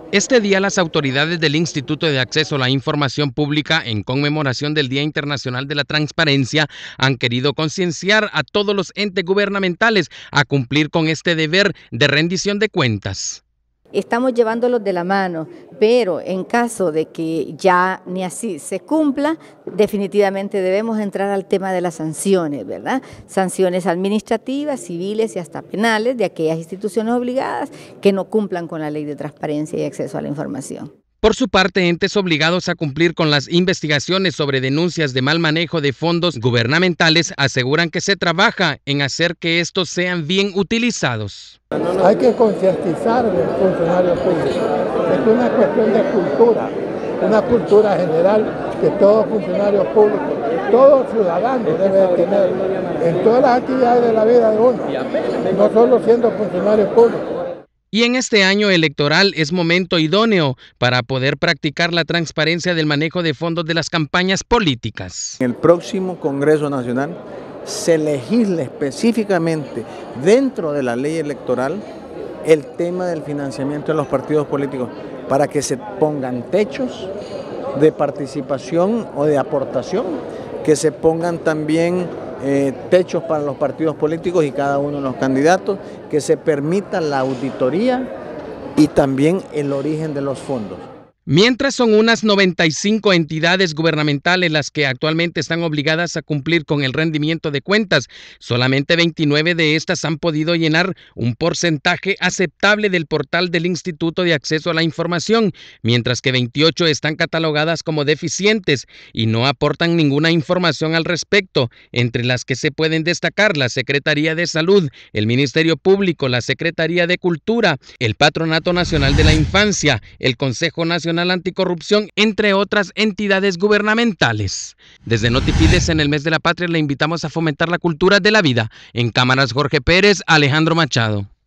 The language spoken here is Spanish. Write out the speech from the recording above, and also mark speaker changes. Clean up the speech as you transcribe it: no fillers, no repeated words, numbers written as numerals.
Speaker 1: Este día las autoridades del Instituto de Acceso a la Información Pública, en conmemoración del Día Internacional de la Transparencia, han querido concienciar a todos los entes gubernamentales a cumplir con este deber de rendición de cuentas.
Speaker 2: Estamos llevándolos de la mano, pero en caso de que ya ni así se cumpla, definitivamente debemos entrar al tema de las sanciones, ¿verdad? Sanciones administrativas, civiles y hasta penales de aquellas instituciones obligadas que no cumplan con la ley de transparencia y acceso a la información.
Speaker 1: Por su parte, entes obligados a cumplir con las investigaciones sobre denuncias de mal manejo de fondos gubernamentales aseguran que se trabaja en hacer que estos sean bien utilizados.
Speaker 3: Hay que concientizar a los funcionarios públicos. Es una cuestión de cultura, una cultura general que todo funcionario público, todo ciudadano debe tener en todas las actividades de la vida de uno, no solo siendo funcionario público.
Speaker 1: Y en este año electoral es momento idóneo para poder practicar la transparencia del manejo de fondos de las campañas políticas.
Speaker 4: En el próximo Congreso Nacional se legisle específicamente dentro de la ley electoral el tema del financiamiento de los partidos políticos para que se pongan techos de participación o de aportación, que se pongan también techos para los partidos políticos y cada uno de los candidatos, que se permita la auditoría y también el origen de los fondos.
Speaker 1: Mientras son unas 95 entidades gubernamentales las que actualmente están obligadas a cumplir con el rendimiento de cuentas, solamente 29 de estas han podido llenar un porcentaje aceptable del portal del Instituto de Acceso a la Información, mientras que 28 están catalogadas como deficientes y no aportan ninguna información al respecto, entre las que se pueden destacar la Secretaría de Salud, el Ministerio Público, la Secretaría de Cultura, el Patronato Nacional de la Infancia, el Consejo Nacional Anticorrupción, entre otras entidades gubernamentales. Desde Notifides, en el mes de la patria, le invitamos a fomentar la cultura de la vida. En cámaras, Jorge Pérez, Alejandro Machado.